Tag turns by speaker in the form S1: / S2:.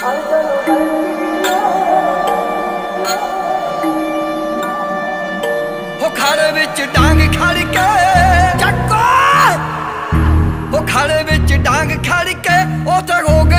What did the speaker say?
S1: हो खाड़े विच डांग खड़ के चक्को, हो खाड़े विच डांग खड़ के ओ ते हो गए